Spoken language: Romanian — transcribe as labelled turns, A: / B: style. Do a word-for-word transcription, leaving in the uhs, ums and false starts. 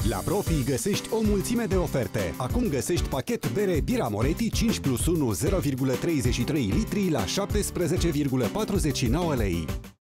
A: La Profi găsești o mulțime de oferte. Acum găsești pachet bere Bira Moretti cinci plus unu zero virgulă treizeci și trei litri la șaptesprezece virgulă patruzeci și nouă lei.